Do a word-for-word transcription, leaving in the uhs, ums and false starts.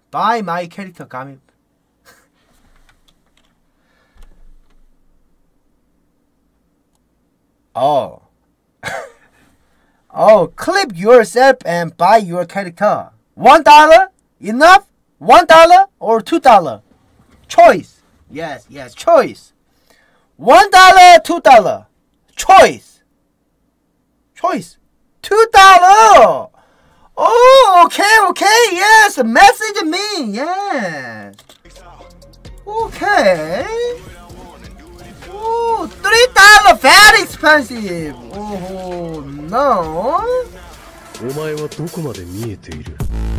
Buy my character comic. Oh. Oh, clip yourself and buy your character. One dollar? Enough? One dollar or two dollar? Choice. Yes, yes, choice. One dollar, two dollar. Choice. Choice. Two dollar. Oh, okay, okay. Yes, message me. Yes. Okay. Oh, three dollar. Very expensive. Oh no. お前はどこまで見えている?